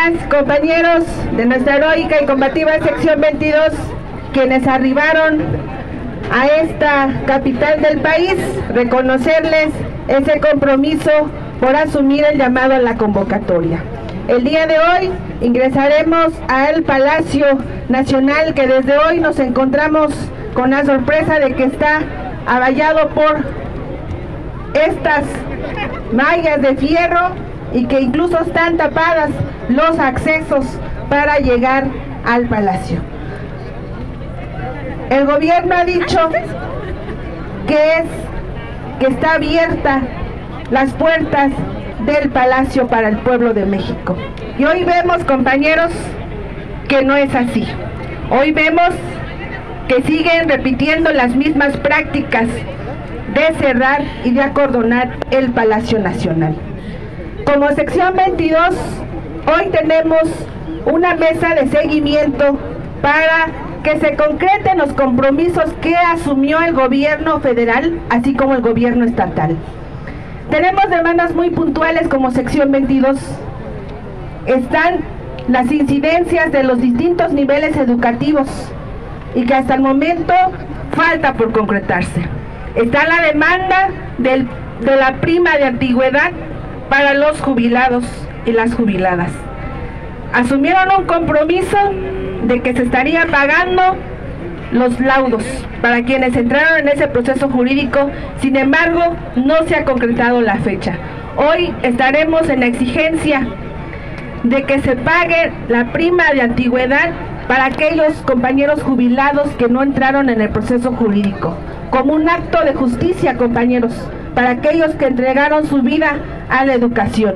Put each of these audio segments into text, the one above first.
compañeras, compañeros de nuestra heroica y combativa sección 22, quienes arribaron a esta capital del país, reconocerles ese compromiso por asumir el llamado a la convocatoria. El día de hoy ingresaremos al Palacio Nacional, que desde hoy nos encontramos con la sorpresa de que está avallado por estas mallas de fierro y que incluso están tapadas los accesos para llegar al palacio. El gobierno ha dicho que está abierta las puertas del palacio para el pueblo de México. Y hoy vemos, compañeros, que no es así. Hoy vemos que siguen repitiendo las mismas prácticas de cerrar y de acordonar el Palacio Nacional. Como sección 22, hoy tenemos una mesa de seguimiento para que se concreten los compromisos que asumió el gobierno federal, así como el gobierno estatal. Tenemos demandas muy puntuales como sección 22. Están las incidencias de los distintos niveles educativos y que hasta el momento falta por concretarse. Está la demanda de la prima de antigüedad para los jubilados y las jubiladas. Asumieron un compromiso de que se estaría pagando los laudos para quienes entraron en ese proceso jurídico. Sin embargo, no se ha concretado la fecha. Hoy estaremos en la exigencia de que se pague la prima de antigüedad para aquellos compañeros jubilados que no entraron en el proceso jurídico, como un acto de justicia, compañeros, para aquellos que entregaron su vida a la educación.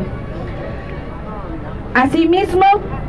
Asimismo,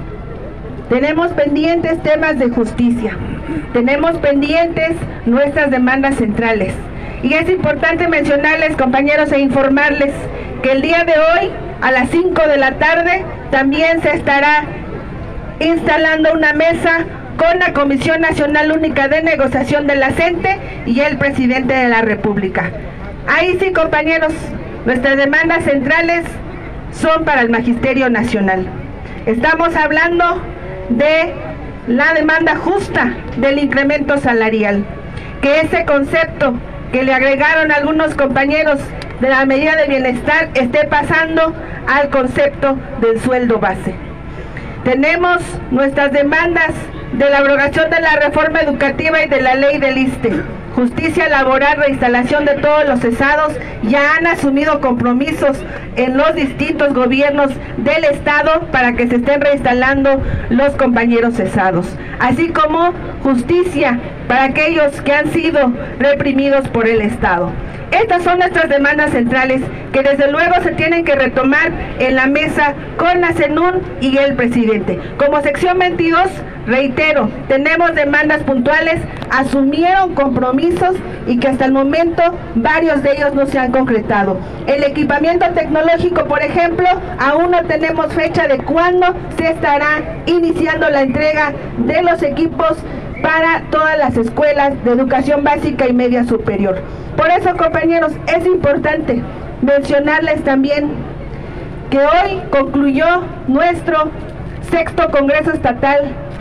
tenemos pendientes temas de justicia, tenemos pendientes nuestras demandas centrales. Y es importante mencionarles, compañeros, e informarles que el día de hoy, a las 5 de la tarde, también se estará instalando una mesa con la Comisión Nacional Única de Negociación de la CENTE y el presidente de la República. Ahí sí, compañeros, nuestras demandas centrales son para el Magisterio Nacional. Estamos hablando de la demanda justa del incremento salarial, que ese concepto que le agregaron algunos compañeros de la medida de bienestar esté pasando al concepto del sueldo base. Tenemos nuestras demandas de la abrogación de la reforma educativa y de la ley del ISSSTE. Justicia laboral, reinstalación de todos los cesados. Ya han asumido compromisos en los distintos gobiernos del Estado para que se estén reinstalando los compañeros cesados. Así como justicia para aquellos que han sido reprimidos por el Estado. Estas son nuestras demandas centrales que desde luego se tienen que retomar en la mesa con la CENUN y el presidente. Como sección 22, reitero, tenemos demandas puntuales, asumieron compromisos y que hasta el momento varios de ellos no se han concretado. El equipamiento tecnológico, por ejemplo, aún no tenemos fecha de cuándo se estará iniciando la entrega de los equipos para todas las escuelas de educación básica y media superior. Por eso, compañeros, es importante mencionarles también que hoy concluyó nuestro 6º Congreso Estatal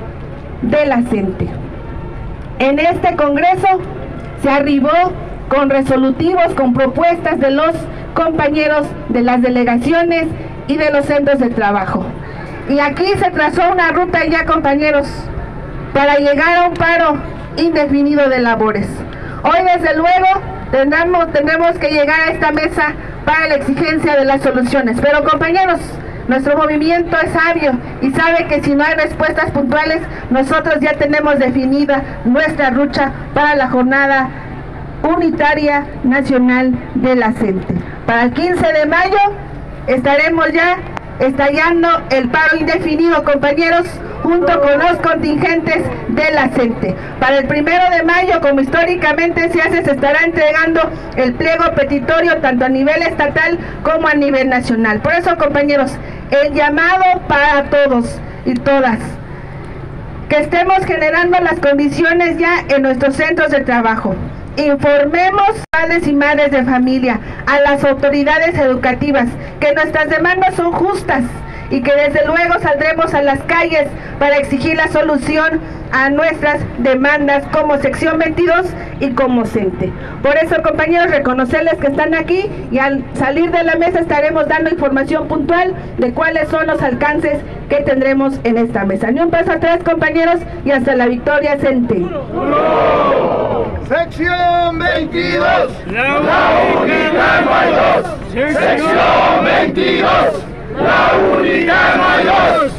de la CENTE. En este Congreso se arribó con resolutivos, con propuestas de los compañeros de las delegaciones y de los centros de trabajo. Y aquí se trazó una ruta ya, compañeros, para llegar a un paro indefinido de labores. Hoy, desde luego, tendremos que llegar a esta mesa para la exigencia de las soluciones. Pero, compañeros, nuestro movimiento es sabio y sabe que si no hay respuestas puntuales, nosotros ya tenemos definida nuestra lucha para la jornada unitaria nacional de la CENTE. Para el 15 de mayo estaremos ya estallando el paro indefinido, compañeros, junto con los contingentes de la CENTE. Para el 1 de mayo, como históricamente se hace, se estará entregando el pliego petitorio tanto a nivel estatal como a nivel nacional. Por eso, compañeros, el llamado para todos y todas, que estemos generando las condiciones ya en nuestros centros de trabajo. Informemos a padres y madres de familia, a las autoridades educativas, que nuestras demandas son justas y que desde luego saldremos a las calles para exigir la solución a nuestras demandas como sección 22 y como CENTE. Por eso, compañeros, reconocerles que están aquí y al salir de la mesa estaremos dando información puntual de cuáles son los alcances que tendremos en esta mesa. Ni un paso atrás, compañeros, y hasta la victoria, CENTE. Sección 22, la única no hay dos. Sección 22, la única no hay dos.